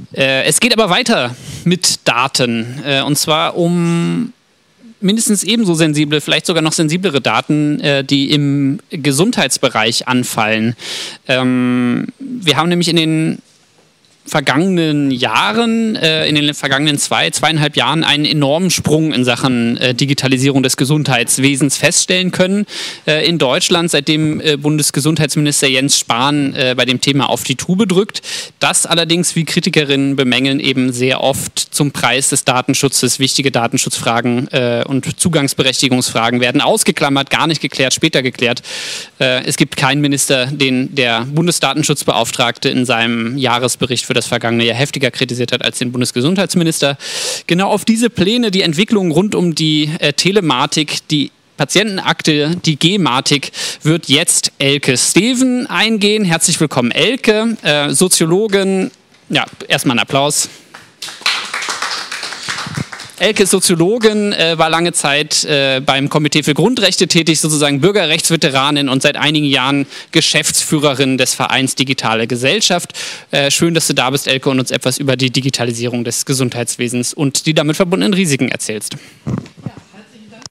Es geht aber weiter mit Daten, und zwar um mindestens ebenso sensible, vielleicht sogar noch sensiblere Daten, die im Gesundheitsbereich anfallen. Wir haben nämlich in den vergangenen Jahren, in den vergangenen zweieinhalb Jahren einen enormen Sprung in Sachen Digitalisierung des Gesundheitswesens feststellen können in Deutschland, seitdem Bundesgesundheitsminister Jens Spahn bei dem Thema auf die Tube drückt. Das allerdings, wie Kritikerinnen bemängeln, eben sehr oft zum Preis des Datenschutzes. Wichtige Datenschutzfragen und Zugangsberechtigungsfragen werden ausgeklammert, gar nicht geklärt, später geklärt. Es gibt keinen Minister, den der Bundesdatenschutzbeauftragte in seinem Jahresbericht für das vergangene Jahr heftiger kritisiert hat als den Bundesgesundheitsminister. Genau auf diese Pläne, die Entwicklungen rund um die Telematik, die Patientenakte, die Gematik, wird jetzt Elke Steven eingehen. Herzlich willkommen, Elke, Soziologin. Ja, erstmal einen Applaus. Elke ist Soziologin, war lange Zeit beim Komitee für Grundrechte tätig, sozusagen Bürgerrechtsveteranin und seit einigen Jahren Geschäftsführerin des Vereins Digitale Gesellschaft. Schön, dass du da bist, Elke, und uns etwas über die Digitalisierung des Gesundheitswesens und die damit verbundenen Risiken erzählst. Ja, herzlichen Dank.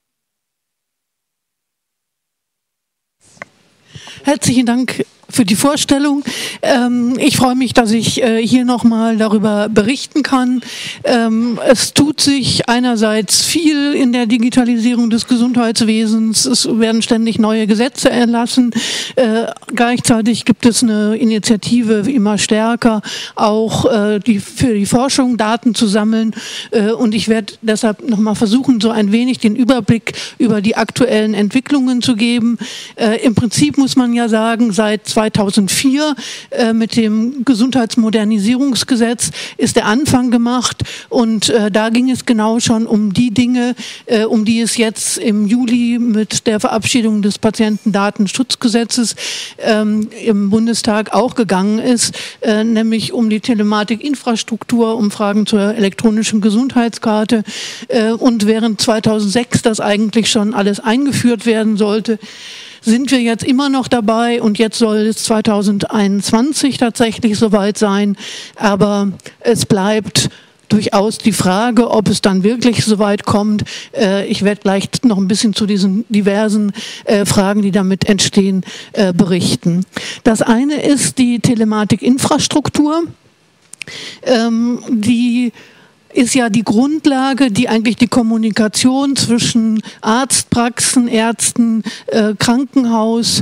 Herzlichen Dank für die Vorstellung. Ich freue mich, dass ich hier nochmal darüber berichten kann. Es tut sich einerseits viel in der Digitalisierung des Gesundheitswesens. Es werden ständig neue Gesetze erlassen. Gleichzeitig gibt es eine Initiative immer stärker, auch für die Forschung Daten zu sammeln. Und ich werde deshalb nochmal versuchen, so ein wenig den Überblick über die aktuellen Entwicklungen zu geben. Im Prinzip muss man ja sagen, seit 2004 mit dem Gesundheitsmodernisierungsgesetz ist der Anfang gemacht und da ging es genau schon um die Dinge, um die es jetzt im Juli mit der Verabschiedung des Patientendatenschutzgesetzes im Bundestag auch gegangen ist, nämlich um die Telematikinfrastruktur, um Fragen zur elektronischen Gesundheitskarte und während 2006 das eigentlich schon alles eingeführt werden sollte, sind wir jetzt immer noch dabei und jetzt soll es 2021 tatsächlich soweit sein, aber es bleibt durchaus die Frage, ob es dann wirklich so weit kommt. Ich werde gleich noch ein bisschen zu diesen diversen Fragen, die damit entstehen, berichten. Das eine ist die Telematikinfrastruktur, die ist ja die Grundlage, die eigentlich die Kommunikation zwischen Arztpraxen, Ärzten, Krankenhaus,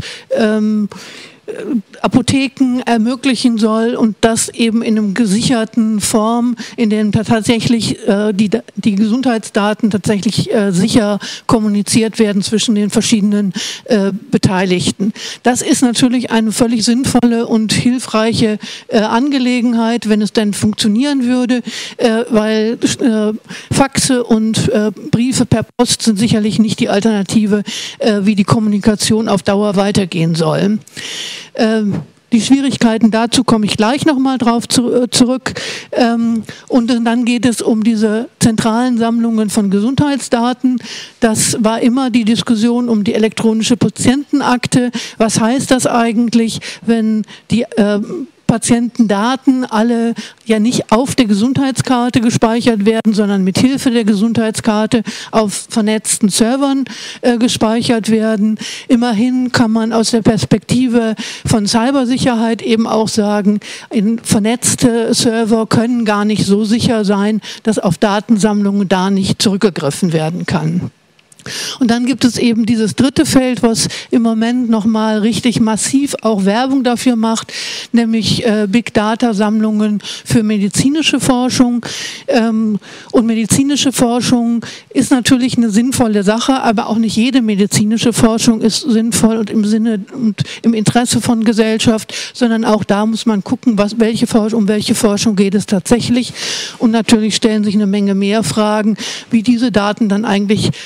Apotheken ermöglichen soll und das eben in einem gesicherten Form, in dem tatsächlich die Gesundheitsdaten tatsächlich sicher kommuniziert werden zwischen den verschiedenen Beteiligten. Das ist natürlich eine völlig sinnvolle und hilfreiche Angelegenheit, wenn es denn funktionieren würde, weil Faxe und Briefe per Post sind sicherlich nicht die Alternative, wie die Kommunikation auf Dauer weitergehen soll. Die Schwierigkeiten dazu komme ich gleich nochmal drauf zurück. Und dann geht es um diese zentralen Sammlungen von Gesundheitsdaten. Das war immer die Diskussion um die elektronische Patientenakte. Was heißt das eigentlich, wenn die Patientendaten alle ja nicht auf der Gesundheitskarte gespeichert werden, sondern mit Hilfe der Gesundheitskarte auf vernetzten Servern gespeichert werden. Immerhin kann man aus der Perspektive von Cybersicherheit eben auch sagen, vernetzte Server können gar nicht so sicher sein, dass auf Datensammlungen da nicht zurückgegriffen werden kann. Und dann gibt es eben dieses dritte Feld, was im Moment nochmal richtig massiv auch Werbung dafür macht, nämlich Big Data Sammlungen für medizinische Forschung. Und medizinische Forschung ist natürlich eine sinnvolle Sache, aber auch nicht jede medizinische Forschung ist sinnvoll und im Sinne und im Interesse von Gesellschaft, sondern auch da muss man gucken, um welche Forschung geht es tatsächlich. Und natürlich stellen sich eine Menge mehr Fragen, wie diese Daten dann eigentlich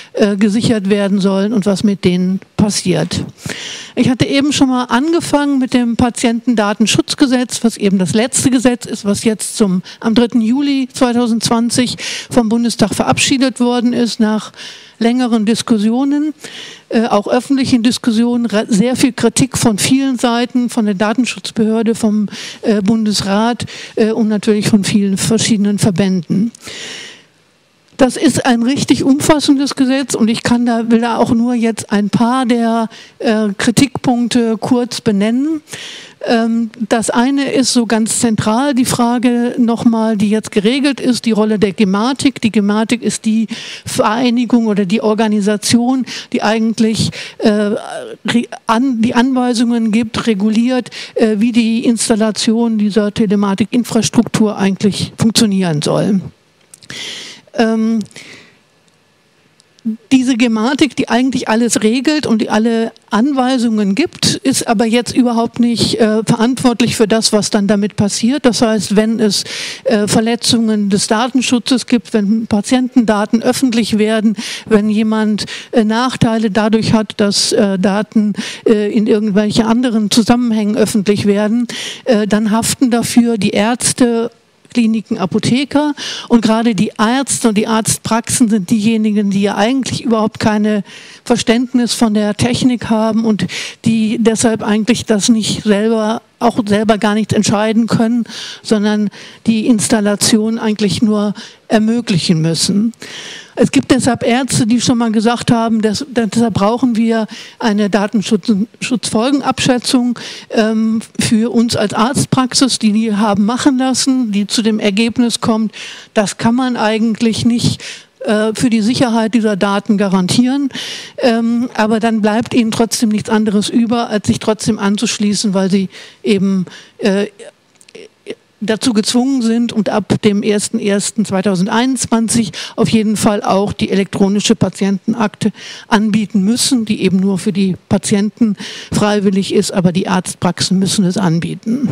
gesichert werden sollen und was mit denen passiert. Ich hatte eben schon mal angefangen mit dem Patientendatenschutzgesetz, was eben das letzte Gesetz ist, was jetzt am 3. Juli 2020 vom Bundestag verabschiedet worden ist, nach längeren Diskussionen, auch öffentlichen Diskussionen, sehr viel Kritik von vielen Seiten, von der Datenschutzbehörde, vom Bundesrat und natürlich von vielen verschiedenen Verbänden. Das ist ein richtig umfassendes Gesetz und ich will da auch nur jetzt ein paar der Kritikpunkte kurz benennen. Das eine ist so ganz zentral die Frage nochmal, die jetzt geregelt ist, die Rolle der Gematik. Die Gematik ist die Vereinigung oder die Organisation, die eigentlich die Anweisungen gibt, reguliert, wie die Installation dieser Telematikinfrastruktur eigentlich funktionieren soll. Diese Gematik, die eigentlich alles regelt und die alle Anweisungen gibt, ist aber jetzt überhaupt nicht verantwortlich für das, was dann damit passiert. Das heißt, wenn es Verletzungen des Datenschutzes gibt, wenn Patientendaten öffentlich werden, wenn jemand Nachteile dadurch hat, dass Daten in irgendwelche anderen Zusammenhängen öffentlich werden, dann haften dafür die Ärzte, Kliniken, Apotheker, und gerade die Ärzte und die Arztpraxen sind diejenigen, die ja eigentlich überhaupt keine Verständnis von der Technik haben und die deshalb eigentlich das nicht selber gar nicht entscheiden können, sondern die Installation eigentlich nur ermöglichen müssen. Es gibt deshalb Ärzte, die schon mal gesagt haben, deshalb brauchen wir eine Datenschutzfolgenabschätzung für uns als Arztpraxis, die haben machen lassen, die zu dem Ergebnis kommt, das kann man eigentlich nicht für die Sicherheit dieser Daten garantieren, aber dann bleibt ihnen trotzdem nichts anderes über, als sich trotzdem anzuschließen, weil sie eben dazu gezwungen sind und ab dem 01.01.2021 auf jeden Fall auch die elektronische Patientenakte anbieten müssen, die eben nur für die Patienten freiwillig ist, aber die Arztpraxen müssen es anbieten.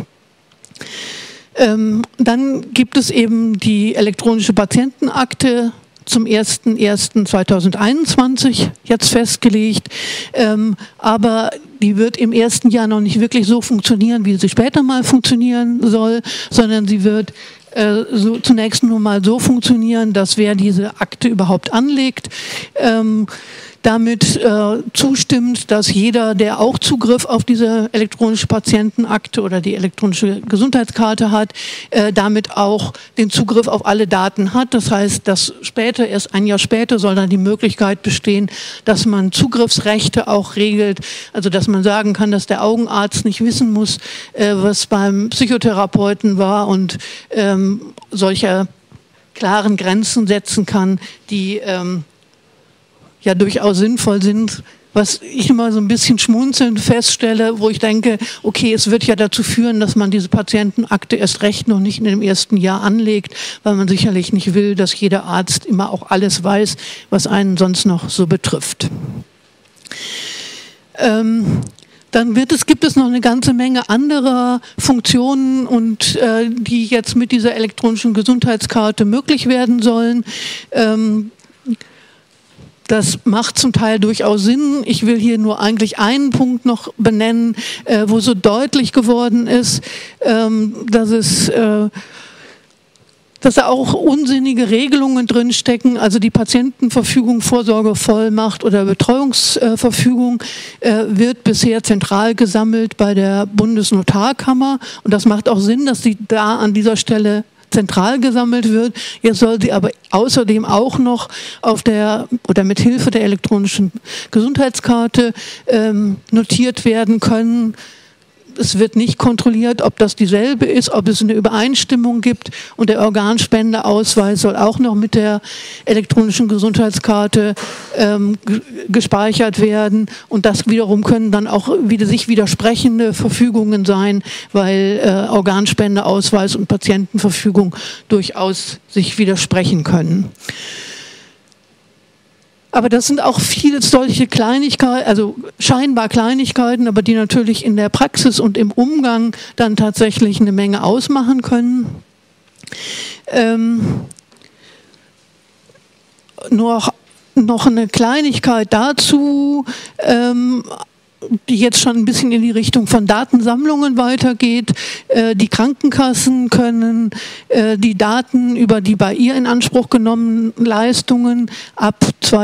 Dann gibt es eben die elektronische Patientenakte zum 01.01.2021 jetzt festgelegt, aber die wird im ersten Jahr noch nicht wirklich so funktionieren, wie sie später mal funktionieren soll, sondern sie wird zunächst nur mal so funktionieren, dass wer diese Akte überhaupt anlegt, damit zustimmt, dass jeder, der auch Zugriff auf diese elektronische Patientenakte oder die elektronische Gesundheitskarte hat, damit auch den Zugriff auf alle Daten hat. Das heißt, dass später, erst ein Jahr später, soll dann die Möglichkeit bestehen, dass man Zugriffsrechte auch regelt. Also dass man sagen kann, dass der Augenarzt nicht wissen muss, was beim Psychotherapeuten war und solche klaren Grenzen setzen kann, die ja durchaus sinnvoll sind, was ich immer so ein bisschen schmunzelnd feststelle, wo ich denke, okay, es wird ja dazu führen, dass man diese Patientenakte erst recht noch nicht in dem ersten Jahr anlegt, weil man sicherlich nicht will, dass jeder Arzt immer auch alles weiß, was einen sonst noch so betrifft. Dann gibt es noch eine ganze Menge anderer Funktionen, und die jetzt mit dieser elektronischen Gesundheitskarte möglich werden sollen. Das macht zum Teil durchaus Sinn. Ich will hier nur eigentlich einen Punkt noch benennen, wo so deutlich geworden ist, dass da auch unsinnige Regelungen drinstecken. Also die Patientenverfügung, Vorsorgevollmacht oder Betreuungsverfügung wird bisher zentral gesammelt bei der Bundesnotarkammer. Und das macht auch Sinn, dass sie da an dieser Stelle zentral gesammelt wird. Jetzt soll sie aber außerdem auch noch mit Hilfe der elektronischen Gesundheitskarte notiert werden können. Es wird nicht kontrolliert, ob das dieselbe ist, ob es eine Übereinstimmung gibt, und der Organspendeausweis soll auch noch mit der elektronischen Gesundheitskarte gespeichert werden, und das wiederum können dann auch wieder sich widersprechende Verfügungen sein, weil Organspendeausweis und Patientenverfügung durchaus sich widersprechen können. Aber das sind auch viele solche Kleinigkeiten, also scheinbar Kleinigkeiten, aber die natürlich in der Praxis und im Umgang dann tatsächlich eine Menge ausmachen können. Nur noch eine Kleinigkeit dazu, die jetzt schon ein bisschen in die Richtung von Datensammlungen weitergeht. Die Krankenkassen können die Daten über die bei ihr in Anspruch genommenen Leistungen ab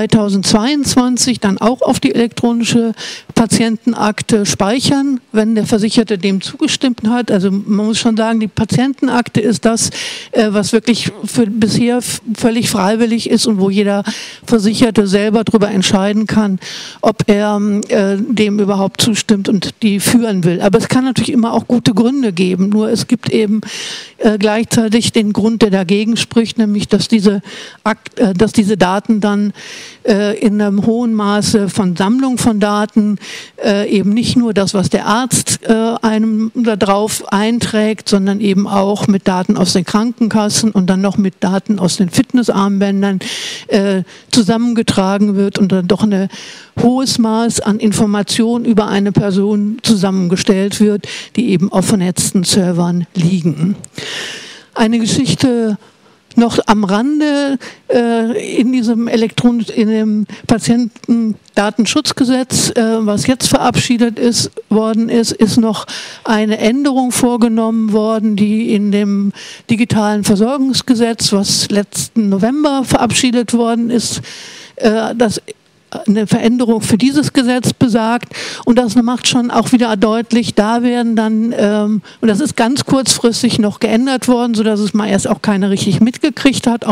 2022 dann auch auf die elektronische Patientenakte speichern, wenn der Versicherte dem zugestimmt hat. Also man muss schon sagen, die Patientenakte ist das, was wirklich bisher völlig freiwillig ist und wo jeder Versicherte selber darüber entscheiden kann, ob er dem überhaupt zustimmt und die führen will. Aber es kann natürlich immer auch gute Gründe geben. Nur es gibt eben gleichzeitig den Grund, der dagegen spricht, nämlich dass diese Daten dann in einem hohen Maße von Sammlung von Daten eben nicht nur das, was der Arzt einem da drauf einträgt, sondern eben auch mit Daten aus den Krankenkassen und dann noch mit Daten aus den Fitnessarmbändern zusammengetragen wird und dann doch ein hohes Maß an Informationen über eine Person zusammengestellt wird, die eben auf vernetzten Servern liegen. Eine Geschichte noch am Rande in dem Patientendatenschutzgesetz, was jetzt verabschiedet worden ist noch eine Änderung vorgenommen worden, die in dem digitalen Versorgungsgesetz, was letzten November verabschiedet worden ist, das eine Veränderung für dieses Gesetz besagt, und das macht schon auch wieder deutlich, da werden dann, und das ist ganz kurzfristig noch geändert worden, sodass es mal erst auch keiner richtig mitgekriegt hat,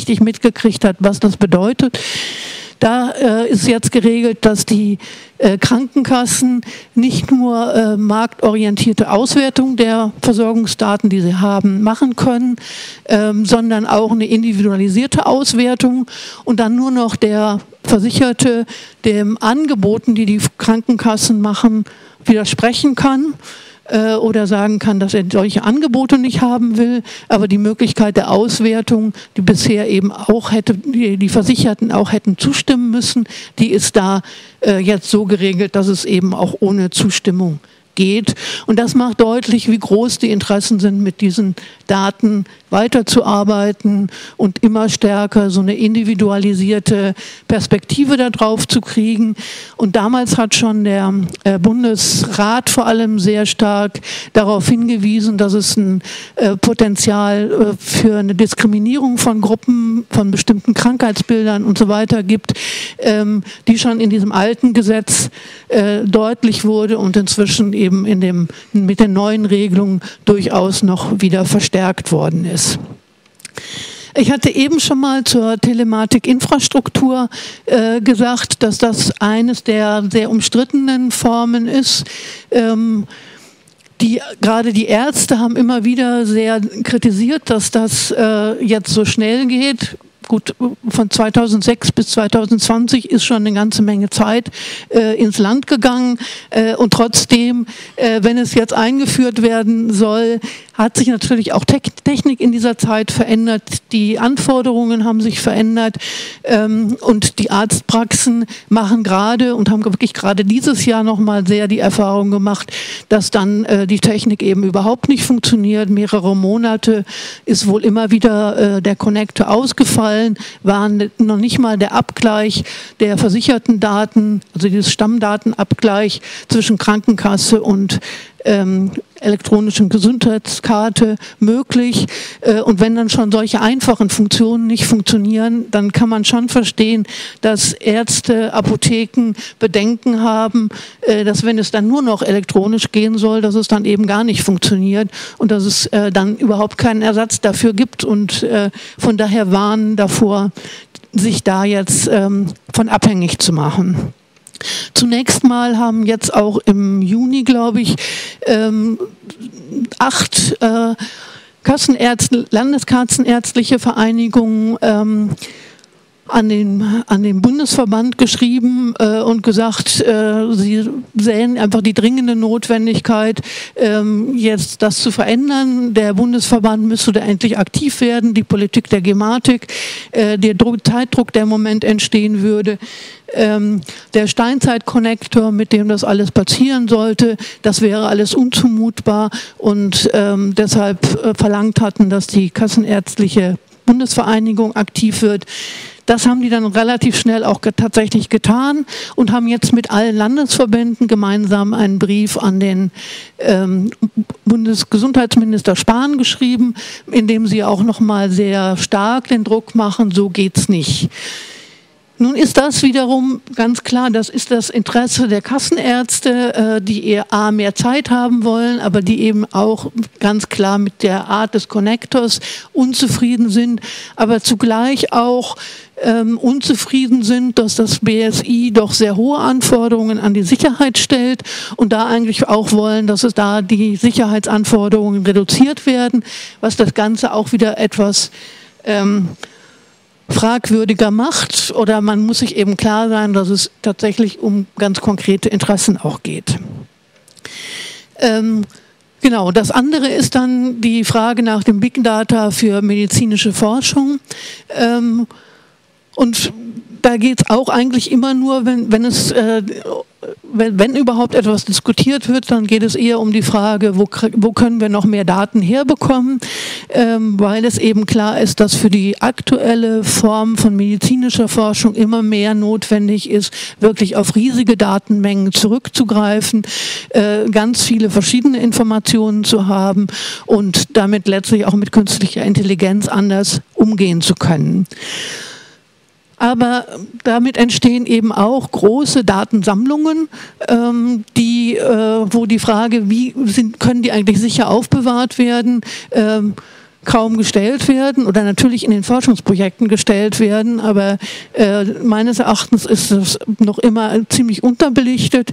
was das bedeutet. Da ist jetzt geregelt, dass die Krankenkassen nicht nur marktorientierte Auswertung der Versorgungsdaten, die sie haben, machen können, sondern auch eine individualisierte Auswertung und dann nur noch der Versicherte den Angeboten, die die Krankenkassen machen, widersprechen kann oder sagen kann, dass er solche Angebote nicht haben will, aber die Möglichkeit der Auswertung, die bisher eben auch die Versicherten auch hätten zustimmen müssen, die ist da jetzt so geregelt, dass es eben auch ohne Zustimmung geht. Und das macht deutlich, wie groß die Interessen sind, mit diesen Daten weiterzuarbeiten und immer stärker so eine individualisierte Perspektive darauf zu kriegen. Und damals hat schon der Bundesrat vor allem sehr stark darauf hingewiesen, dass es ein Potenzial für eine Diskriminierung von Gruppen, von bestimmten Krankheitsbildern und so weiter gibt, die schon in diesem alten Gesetz deutlich wurde und inzwischen eben mit den neuen Regelungen durchaus noch wieder verstärkt worden ist. Ich hatte eben schon mal zur Telematikinfrastruktur gesagt, dass das eines der sehr umstrittenen Formen ist. Gerade die Ärzte haben immer wieder sehr kritisiert, dass das jetzt so schnell geht. Gut, von 2006 bis 2020 ist schon eine ganze Menge Zeit ins Land gegangen und trotzdem, wenn es jetzt eingeführt werden soll, hat sich natürlich auch Technik in dieser Zeit verändert, die Anforderungen haben sich verändert und die Arztpraxen machen gerade und haben wirklich gerade dieses Jahr nochmal sehr die Erfahrung gemacht, dass dann die Technik eben überhaupt nicht funktioniert. Mehrere Monate ist wohl immer wieder der Connector ausgefallen, war noch nicht mal der Abgleich der versicherten Daten, also dieses Stammdatenabgleich zwischen Krankenkasse und elektronischen Gesundheitskarte möglich. Und wenn dann schon solche einfachen Funktionen nicht funktionieren, dann kann man schon verstehen, dass Ärzte, Apotheken Bedenken haben, dass wenn es dann nur noch elektronisch gehen soll, dass es dann eben gar nicht funktioniert und dass es dann überhaupt keinen Ersatz dafür gibt und von daher warnen davor, sich da jetzt von abhängig zu machen. Zunächst mal haben jetzt auch im Juni, glaube ich, 8 Landeskassenärztliche Vereinigungen an den Bundesverband geschrieben und gesagt, sie sehen einfach die dringende Notwendigkeit, jetzt das zu verändern. Der Bundesverband müsste da endlich aktiv werden, die Politik der Gematik, der Zeitdruck, der im Moment entstehen würde. Der Steinzeit-Connector, mit dem das alles passieren sollte, das wäre alles unzumutbar und deshalb verlangt hatten, dass die Kassenärztliche Bundesvereinigung aktiv wird. Das haben die dann relativ schnell auch tatsächlich getan und haben jetzt mit allen Landesverbänden gemeinsam einen Brief an den Bundesgesundheitsminister Spahn geschrieben, in dem sie auch nochmal sehr stark den Druck machen, so geht's nicht. Nun ist das wiederum ganz klar, das ist das Interesse der Kassenärzte, die eher mehr Zeit haben wollen, aber die eben auch ganz klar mit der Art des Connectors unzufrieden sind, aber zugleich auch unzufrieden sind, dass das BSI doch sehr hohe Anforderungen an die Sicherheit stellt und da eigentlich auch wollen, dass es da die Sicherheitsanforderungen reduziert werden, was das Ganze auch wieder etwas fragwürdiger macht, oder man muss sich eben klar sein, dass es tatsächlich um ganz konkrete Interessen auch geht. Genau, das andere ist dann die Frage nach dem Big Data für medizinische Forschung. Und da geht es auch eigentlich immer nur, wenn überhaupt etwas diskutiert wird, dann geht es eher um die Frage, wo können wir noch mehr Daten herbekommen, weil es eben klar ist, dass für die aktuelle Form von medizinischer Forschung immer mehr notwendig ist, wirklich auf riesige Datenmengen zurückzugreifen, ganz viele verschiedene Informationen zu haben und damit letztlich auch mit künstlicher Intelligenz anders umgehen zu können. Aber damit entstehen eben auch große Datensammlungen, wo die Frage, können die eigentlich sicher aufbewahrt werden, kaum gestellt werden oder natürlich in den Forschungsprojekten gestellt werden. Aber meines Erachtens ist das noch immer ziemlich unterbelichtet.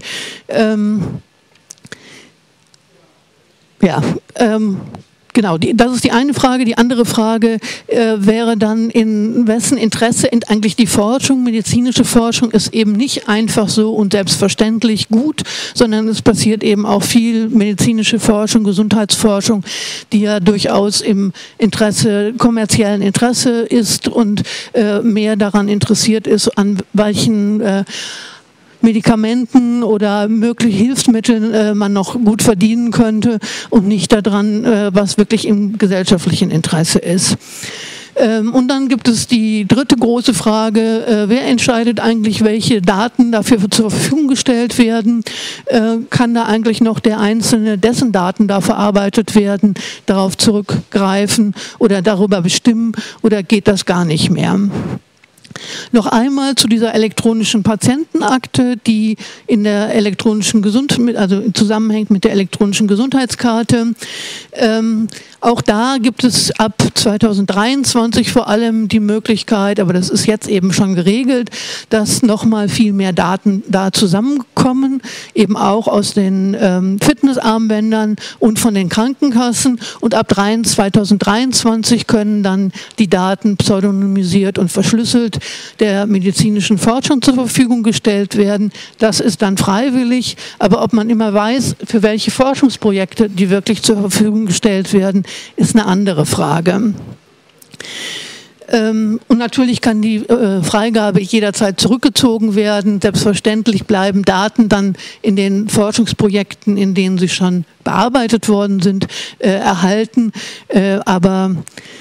Genau, das ist die eine Frage. Die andere Frage wäre dann, in wessen Interesse eigentlich die Forschung, medizinische Forschung ist eben nicht einfach so und selbstverständlich gut, sondern es passiert eben auch viel medizinische Forschung, Gesundheitsforschung, die ja durchaus im kommerziellen Interesse ist und mehr daran interessiert ist, an welchen Medikamenten oder mögliche Hilfsmittel man noch gut verdienen könnte und nicht daran, was wirklich im gesellschaftlichen Interesse ist. Und dann gibt es die dritte große Frage, wer entscheidet eigentlich, welche Daten dafür zur Verfügung gestellt werden? Kann da eigentlich noch der Einzelne, dessen Daten da verarbeitet werden, darauf zurückgreifen oder darüber bestimmen, oder geht das gar nicht mehr? Noch einmal zu dieser elektronischen Patientenakte, die in der elektronischen zusammenhängt mit der elektronischen Gesundheitskarte. Auch da gibt es ab 2023 vor allem die Möglichkeit, aber das ist jetzt eben schon geregelt, dass nochmal viel mehr Daten da zusammenkommen, eben auch aus den Fitnessarmbändern und von den Krankenkassen. Und ab 2023 können dann die Daten pseudonymisiert und verschlüsselt der medizinischen Forschung zur Verfügung gestellt werden. Das ist dann freiwillig, aber ob man immer weiß, für welche Forschungsprojekte die wirklich zur Verfügung gestellt werden, ist eine andere Frage. Und natürlich kann die Freigabe jederzeit zurückgezogen werden. Selbstverständlich bleiben Daten dann in den Forschungsprojekten, in denen sie schon bearbeitet worden sind, erhalten, aber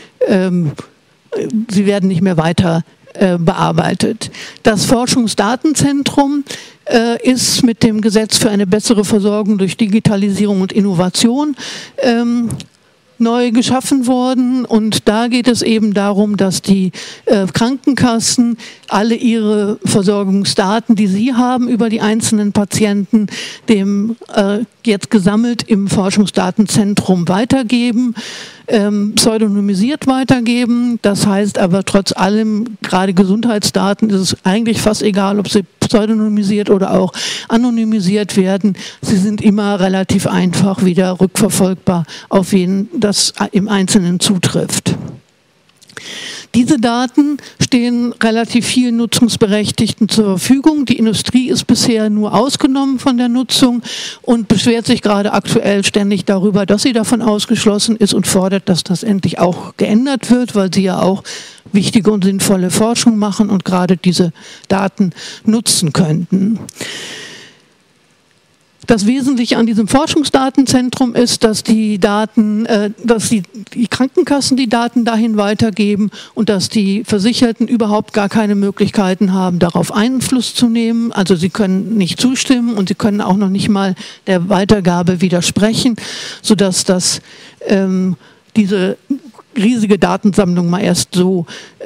sie werden nicht mehr weiter bearbeitet. Das Forschungsdatenzentrum ist mit dem Gesetz für eine bessere Versorgung durch Digitalisierung und Innovation neu geschaffen worden, und da geht es eben darum, dass die Krankenkassen alle ihre Versorgungsdaten, die sie haben über die einzelnen Patienten, dem jetzt gesammelt im Forschungsdatenzentrum weitergeben, pseudonymisiert weitergeben. Das heißt aber trotz allem, gerade Gesundheitsdaten, ist es eigentlich fast egal, ob sie pseudonymisiert oder auch anonymisiert werden. Sie sind immer relativ einfach wieder rückverfolgbar, auf wen das im Einzelnen zutrifft. Diese Daten stehen relativ vielen Nutzungsberechtigten zur Verfügung. Die Industrie ist bisher nur ausgenommen von der Nutzung und beschwert sich gerade aktuell ständig darüber, dass sie davon ausgeschlossen ist, und fordert, dass das endlich auch geändert wird, weil sie ja auch wichtige und sinnvolle Forschung machen und gerade diese Daten nutzen könnten. Das Wesentliche an diesem Forschungsdatenzentrum ist, dass die Krankenkassen die Daten dahin weitergeben und dass die Versicherten überhaupt gar keine Möglichkeiten haben, darauf Einfluss zu nehmen. Also sie können nicht zustimmen und sie können auch noch nicht mal der Weitergabe widersprechen, sodass diese riesige Datensammlung mal erst so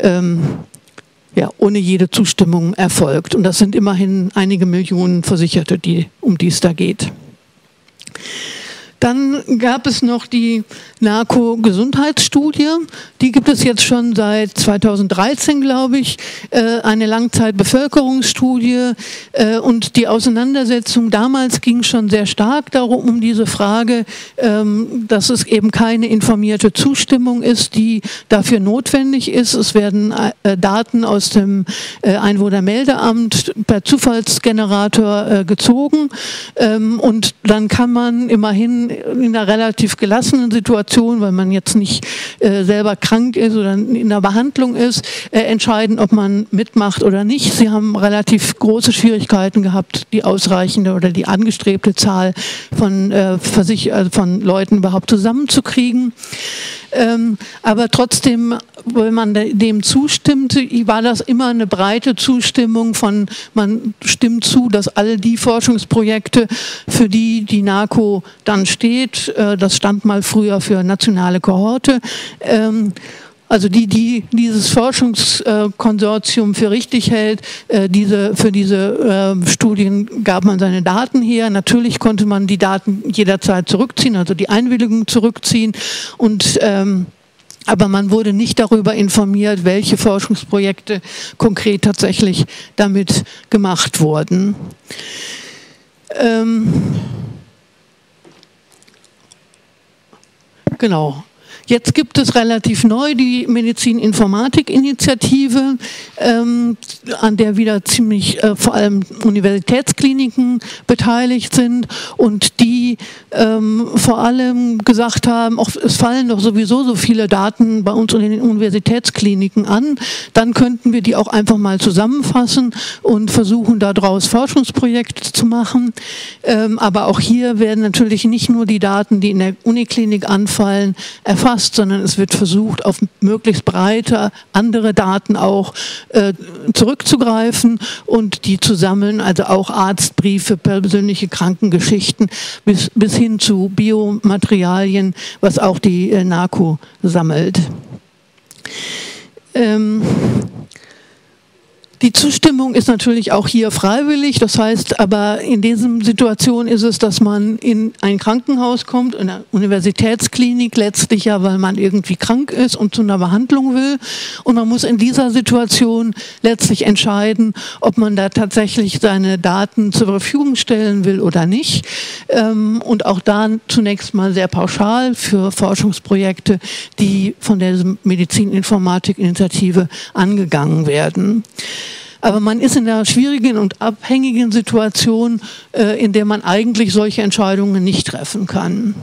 ohne jede Zustimmung erfolgt. Und das sind immerhin einige Millionen Versicherte, um die es da geht. Dann gab es noch die NARCO-Gesundheitsstudie. Die gibt es jetzt schon seit 2013, glaube ich, eine Langzeitbevölkerungsstudie. Und die Auseinandersetzung damals ging schon sehr stark darum, um diese Frage, dass es eben keine informierte Zustimmung ist, die dafür notwendig ist. Es werden Daten aus dem Einwohnermeldeamt per Zufallsgenerator gezogen. Und dann kann man immerhin in einer relativ gelassenen Situation, weil man jetzt nicht selber krank ist oder in der Behandlung ist, entscheiden, ob man mitmacht oder nicht. Sie haben relativ große Schwierigkeiten gehabt, die ausreichende oder die angestrebte Zahl von Leuten überhaupt zusammenzukriegen. Aber trotzdem, wenn man dem zustimmte, war das immer eine breite Zustimmung von, man stimmt zu, dass all die Forschungsprojekte, für die die NARCO dann steht, das stand mal früher für nationale Kohorte, also die dieses Forschungskonsortium für richtig hält, für diese Studien gab man seine Daten her. Natürlich konnte man die Daten jederzeit zurückziehen, also die Einwilligung zurückziehen. Aber man wurde nicht darüber informiert, welche Forschungsprojekte konkret tatsächlich damit gemacht wurden. Genau. Jetzt gibt es relativ neu die Medizin-Informatik-Initiative, an der wieder ziemlich vor allem Universitätskliniken beteiligt sind und die vor allem gesagt haben, es fallen doch sowieso so viele Daten bei uns in den Universitätskliniken an, dann könnten wir die auch einfach mal zusammenfassen und versuchen daraus Forschungsprojekte zu machen. Aber auch hier werden natürlich nicht nur die Daten, die in der Uniklinik anfallen, erfasst, sondern es wird versucht, auf möglichst breite andere Daten auch zurückzugreifen und die zu sammeln, also auch Arztbriefe, persönliche Krankengeschichten bis hin zu Biomaterialien, was auch die NARCO sammelt. Die Zustimmung ist natürlich auch hier freiwillig, das heißt aber in dieser Situation ist es, dass man in ein Krankenhaus kommt, in eine Universitätsklinik, letztlich ja, weil man irgendwie krank ist und zu einer Behandlung will und man muss in dieser Situation letztlich entscheiden, ob man da tatsächlich seine Daten zur Verfügung stellen will oder nicht und auch da zunächst mal sehr pauschal für Forschungsprojekte, die von der Medizin-Informatik-Initiative angegangen werden. Aber man ist in einer schwierigen und abhängigen Situation, in der man eigentlich solche Entscheidungen nicht treffen kann.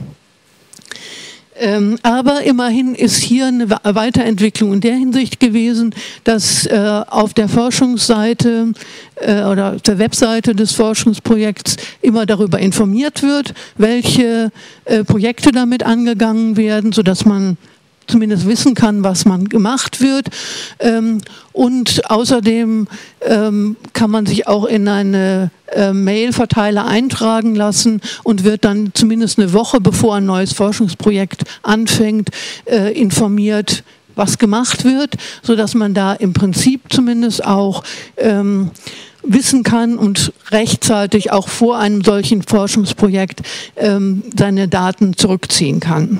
Aber immerhin ist hier eine Weiterentwicklung in der Hinsicht gewesen, dass auf der Forschungsseite oder auf der Webseite des Forschungsprojekts immer darüber informiert wird, welche Projekte damit angegangen werden, sodass man zumindest wissen kann, was man gemacht wird. Und außerdem kann man sich auch in eine Mail-Verteiler eintragen lassen und wird dann zumindest eine Woche, bevor ein neues Forschungsprojekt anfängt, informiert, was gemacht wird, sodass man da im Prinzip zumindest auch wissen kann und rechtzeitig auch vor einem solchen Forschungsprojekt seine Daten zurückziehen kann.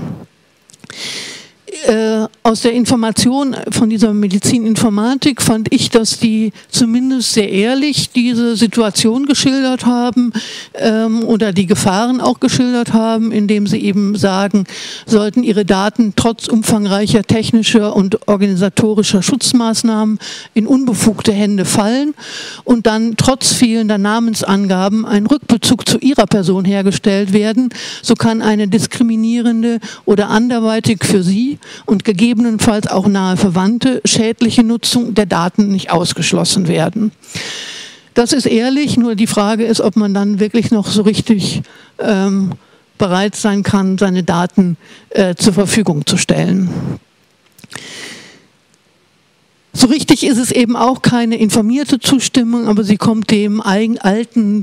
Aus der Information von dieser Medizininformatik fand ich, dass die zumindest sehr ehrlich diese Situation geschildert haben oder die Gefahren auch geschildert haben, indem sie eben sagen, sollten ihre Daten trotz umfangreicher technischer und organisatorischer Schutzmaßnahmen in unbefugte Hände fallen und dann trotz fehlender Namensangaben ein Rückbezug zu ihrer Person hergestellt werden, so kann eine diskriminierende oder anderweitig für sie und gegebenenfalls auch nahe Verwandte schädliche Nutzung der Daten nicht ausgeschlossen werden. Das ist ehrlich, nur die Frage ist, ob man dann wirklich noch so richtig bereit sein kann, seine Daten zur Verfügung zu stellen. So richtig ist es eben auch keine informierte Zustimmung, aber sie kommt dem alten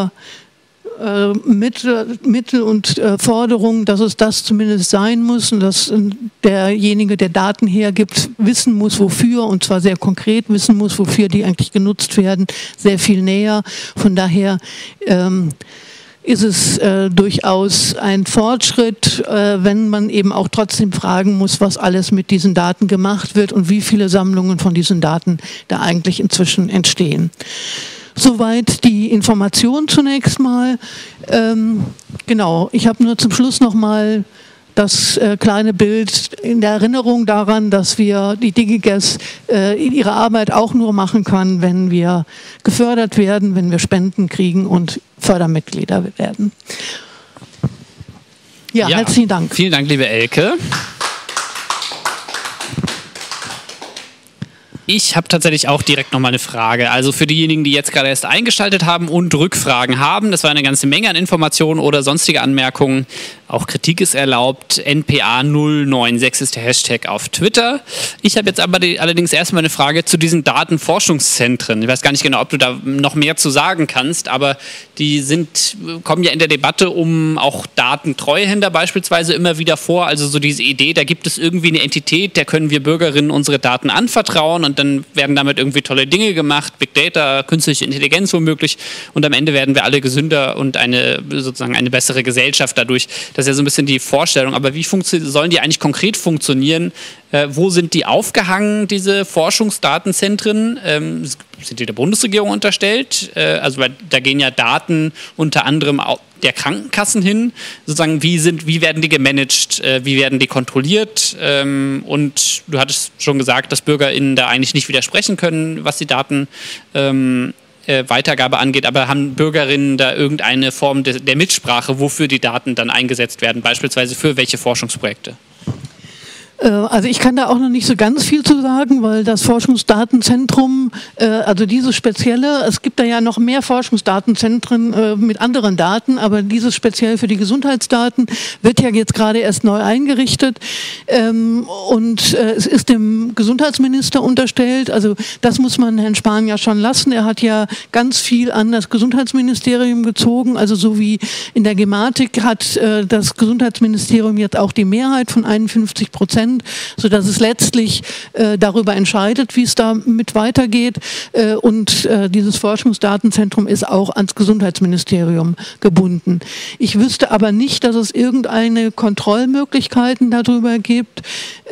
Mittel und Forderungen, dass es das zumindest sein muss und dass derjenige, der Daten hergibt, wissen muss, wofür, und zwar sehr konkret wissen muss, wofür die eigentlich genutzt werden, sehr viel näher. Von daher ist es durchaus ein Fortschritt, wenn man eben auch trotzdem fragen muss, was alles mit diesen Daten gemacht wird und wie viele Sammlungen von diesen Daten da eigentlich inzwischen entstehen. Soweit die Information zunächst mal. Genau, ich habe nur zum Schluss noch mal das kleine Bild in der Erinnerung daran, dass wir die DigiGuess ihre Arbeit auch nur machen kann, wenn wir gefördert werden, wenn wir Spenden kriegen und Fördermitglieder werden. Ja, herzlichen Dank. Vielen Dank, liebe Elke. Ich habe tatsächlich auch direkt nochmal eine Frage. Also für diejenigen, die jetzt gerade erst eingeschaltet haben und Rückfragen haben, das war eine ganze Menge an Informationen oder sonstige Anmerkungen. Auch Kritik ist erlaubt. NPA096 ist der Hashtag auf Twitter. Ich habe jetzt aber allerdings erstmal eine Frage zu diesen Datenforschungszentren. Ich weiß gar nicht genau, ob du da noch mehr zu sagen kannst, aber die kommen ja in der Debatte um auch Datentreuhänder beispielsweise immer wieder vor. Also so diese Idee, da gibt es irgendwie eine Entität, der können wir Bürgerinnen unsere Daten anvertrauen und dann werden damit irgendwie tolle Dinge gemacht, Big Data, künstliche Intelligenz womöglich, und am Ende werden wir alle gesünder und sozusagen eine bessere Gesellschaft dadurch. Das ist ja so ein bisschen die Vorstellung. Aber wie sollen die eigentlich konkret funktionieren? Wo sind die aufgehangen, diese Forschungsdatenzentren? Sind die der Bundesregierung unterstellt? Also da gehen ja Daten unter anderem auch der Krankenkassen hin. Sozusagen, wie werden die gemanagt? Wie werden die kontrolliert? Und du hattest schon gesagt, dass BürgerInnen da eigentlich nicht widersprechen können, was die Daten Weitergabe angeht, aber haben Bürgerinnen da irgendeine Form der Mitsprache, wofür die Daten dann eingesetzt werden, beispielsweise für welche Forschungsprojekte? Also ich kann da auch noch nicht so ganz viel zu sagen, weil das Forschungsdatenzentrum, also dieses spezielle, es gibt da ja noch mehr Forschungsdatenzentren mit anderen Daten, aber dieses speziell für die Gesundheitsdaten wird ja jetzt gerade erst neu eingerichtet und es ist dem Gesundheitsminister unterstellt. Also das muss man Herrn Spahn ja schon lassen. Er hat ja ganz viel an das Gesundheitsministerium gezogen, also so wie in der Gematik hat das Gesundheitsministerium jetzt auch die Mehrheit von 51%, sodass es letztlich darüber entscheidet, wie es damit weitergeht. Und dieses Forschungsdatenzentrum ist auch ans Gesundheitsministerium gebunden. Ich wüsste aber nicht, dass es irgendeine Kontrollmöglichkeiten darüber gibt.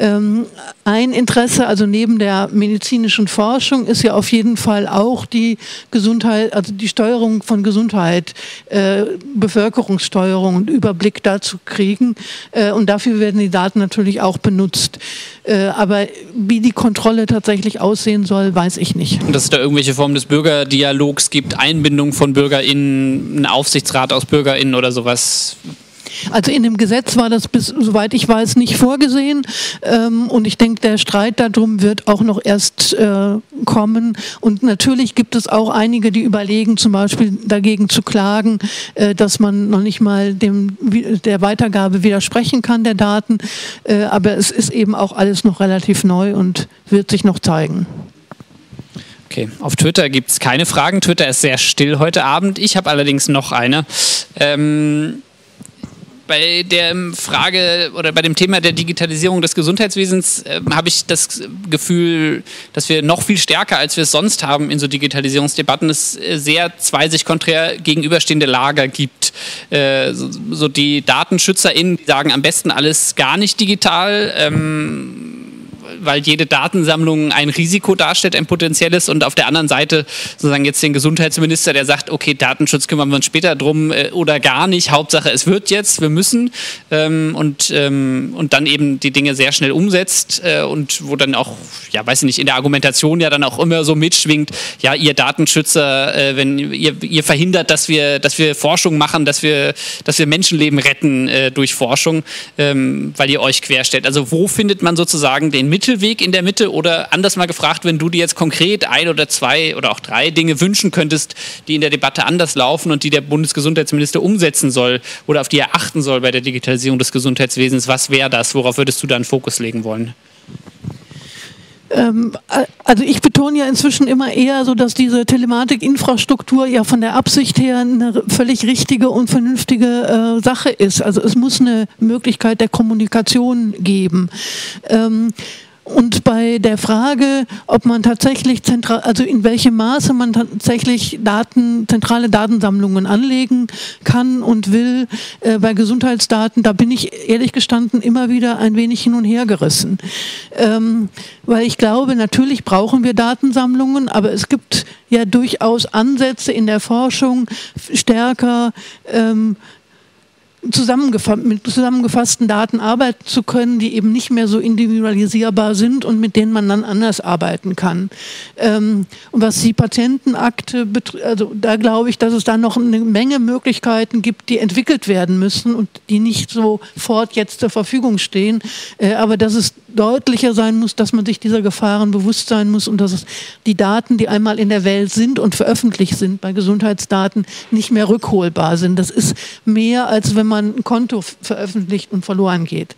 Ein Interesse, also neben der medizinischen Forschung, ist ja auf jeden Fall auch die Gesundheit, also die Steuerung von Gesundheit, Bevölkerungssteuerung und Überblick dazu kriegen. Und dafür werden die Daten natürlich auch benutzt. Aber wie die Kontrolle tatsächlich aussehen soll, weiß ich nicht. Und dass es da irgendwelche Formen des Bürgerdialogs gibt, Einbindung von BürgerInnen, einen Aufsichtsrat aus BürgerInnen oder sowas? Also in dem Gesetz war das, soweit ich weiß, nicht vorgesehen. Und ich denke, der Streit darum wird auch noch erst kommen. Und natürlich gibt es auch einige, die überlegen, zum Beispiel dagegen zu klagen, dass man noch nicht mal der Weitergabe widersprechen kann, der Daten. Aber es ist eben auch alles noch relativ neu und wird sich noch zeigen. Okay, auf Twitter gibt es keine Fragen. Twitter ist sehr still heute Abend. Ich habe allerdings noch eine. Bei der Frage oder bei dem Thema der Digitalisierung des Gesundheitswesens habe ich das Gefühl, dass wir noch viel stärker, als wir es sonst haben, in so Digitalisierungsdebatten es sehr zwei sich konträr gegenüberstehende Lager gibt. So die DatenschützerInnen sagen am besten alles gar nicht digital, weil jede Datensammlung ein Risiko darstellt, ein potenzielles, und auf der anderen Seite sozusagen jetzt den Gesundheitsminister, der sagt, okay, Datenschutz kümmern wir uns später drum oder gar nicht, Hauptsache es wird jetzt, wir müssen und dann eben die Dinge sehr schnell umsetzt und wo dann auch, ja weiß ich nicht, in der Argumentation ja dann auch immer so mitschwingt, ja ihr Datenschützer, wenn ihr verhindert, dass wir Forschung machen, dass wir Menschenleben retten durch Forschung, weil ihr euch querstellt. Also wo findet man sozusagen den Mittelweg Mittelweg in der Mitte oder anders mal gefragt, wenn du dir jetzt konkret 1 oder 2 oder auch 3 Dinge wünschen könntest, die in der Debatte anders laufen und die der Bundesgesundheitsminister umsetzen soll oder auf die er achten soll bei der Digitalisierung des Gesundheitswesens, was wäre das? Worauf würdest du da einen Fokus legen wollen? Also ich betone ja inzwischen immer eher so, dass diese Telematikinfrastruktur ja von der Absicht her eine völlig richtige und vernünftige Sache ist. Also es muss eine Möglichkeit der Kommunikation geben. Und bei der Frage, ob man tatsächlich also in welchem Maße man tatsächlich zentrale Datensammlungen anlegen kann und will, bei Gesundheitsdaten, da bin ich ehrlich gestanden immer wieder ein wenig hin und her gerissen. Weil ich glaube, natürlich brauchen wir Datensammlungen, aber es gibt ja durchaus Ansätze in der Forschung, stärker mit zusammengefassten Daten arbeiten zu können, die eben nicht mehr so individualisierbar sind und mit denen man dann anders arbeiten kann. Und was die Patientenakte betrifft, also da glaube ich, dass es da noch eine Menge Möglichkeiten gibt, die entwickelt werden müssen und die nicht sofort jetzt zur Verfügung stehen, aber dass es deutlicher sein muss, dass man sich dieser Gefahren bewusst sein muss und dass es die Daten, die einmal in der Welt sind und veröffentlicht sind, bei Gesundheitsdaten nicht mehr rückholbar sind. Das ist mehr, als wenn man ein Konto veröffentlicht und verloren geht.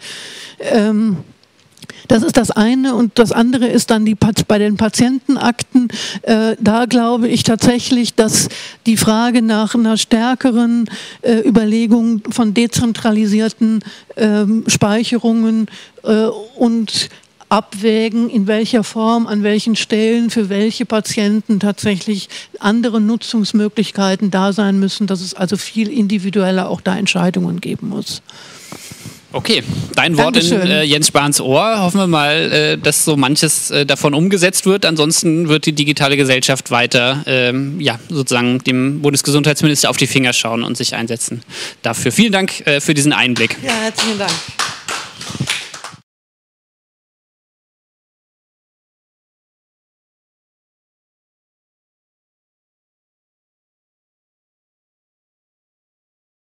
Das ist das eine und das andere ist dann bei den Patientenakten. Da glaube ich tatsächlich, dass die Frage nach einer stärkeren Überlegung von dezentralisierten Speicherungen und abwägen, in welcher Form, an welchen Stellen, für welche Patienten tatsächlich andere Nutzungsmöglichkeiten da sein müssen, dass es also viel individueller auch da Entscheidungen geben muss. Okay, dein Wort in Jens Spahns Ohr. Hoffen wir mal, dass so manches davon umgesetzt wird. Ansonsten wird die digitale Gesellschaft weiter sozusagen dem Bundesgesundheitsminister auf die Finger schauen und sich einsetzen dafür. Vielen Dank für diesen Einblick. Ja, herzlichen Dank.